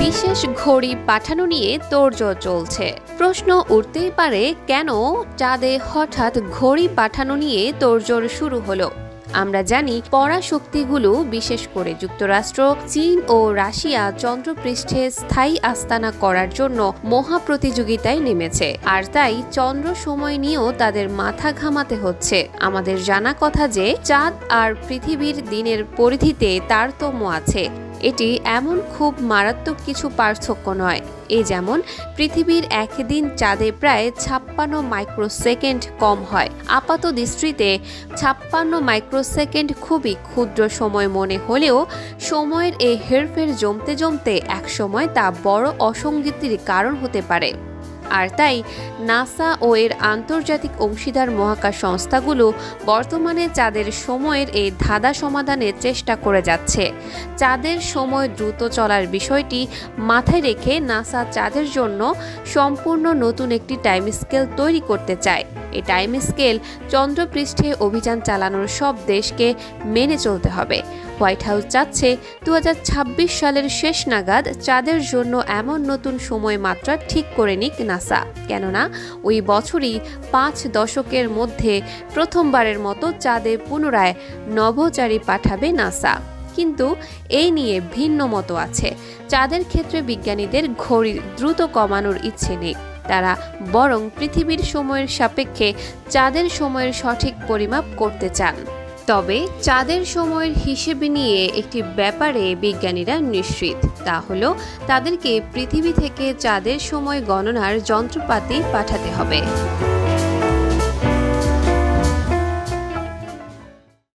বিশেষ ঘড়ি পাঠানো নিয়ে তোড়জোড় চলছে। প্রশ্ন উঠতেই পারে, কেন চাঁদে হঠাৎ ঘড়ি পাঠানো নিয়ে তোড়জোড় শুরু হলো। আমরা জানি পরাশক্তিগুলো, বিশেষ করে যুক্তরাষ্ট্র, চীন ও রাশিয়া চন্দ্রপৃষ্ঠে স্থায়ী আস্তানা করার জন্য মহা প্রতিযোগিতায় নেমেছে, আর তাই চন্দ্র সময় নিয়েও তাদের মাথা ঘামাতে হচ্ছে। আমাদের জানা কথা যে চাঁদ আর পৃথিবীর দিনের পরিধিতে তারতম্য আছে। এটি এমন খুব মারাত্মক কিছু পার্থক্য নয়। যেমন পৃথিবীর একদিন চাঁদে প্রায় 56 মাইক্রোসেকেন্ড কম হয়। আপাত দৃষ্টিতে 56 মাইক্রোসেকেন্ড খুবই ক্ষুদ্র সময় মনে হলেও সময়ের এই হেরফের জমতে জমতে একসময় তা বড় অসঙ্গতির কারণ হতে পারে। আর তাই নাসা ও এর আন্তর্জাতিক অংশীদার মহাকাশ সংস্থাগুলো বর্তমানে চাঁদের সময়ের এই ধাঁধা সমাধানের চেষ্টা করে যাচ্ছে। চাঁদের সময় দ্রুত চলার বিষয়টি মাথায় রেখে নাসা চাঁদের জন্য সম্পূর্ণ নতুন একটি টাইম স্কেল তৈরি করতে চায়। এই টাইম স্কেল চন্দ্রপৃষ্ঠে অভিযান চালানোর সব দেশকে মেনে চলতে হবে। হোয়াইট হাউস চাচ্ছে 2026 সালের শেষ নাগাদ চাঁদের জন্য এমন নতুন সময় মাত্রা ঠিক করে নিক নাসা, কেননা ওই বছরই 5 দশকের মধ্যে প্রথমবারের মতো চাঁদে পুনরায় নভোচারী পাঠাবে নাসা। কিন্তু এই নিয়ে ভিন্ন মত আছে। চাঁদের ক্ষেত্রে বিজ্ঞানীদের ঘড়ি দ্রুত কমানোর ইচ্ছে নেই, তারা বরং পৃথিবীর সময়ের সাপেক্ষে চাঁদের সময়ের সঠিক পরিমাপ করতে চান। তবে চাঁদের সময়ের হিসেবে নিয়ে একটি ব্যাপারে বিজ্ঞানীরা নিশ্চিত, তা হলো তাদেরকে পৃথিবী থেকে চাঁদের সময় গণনার যন্ত্রপাতি পাঠাতে হবে।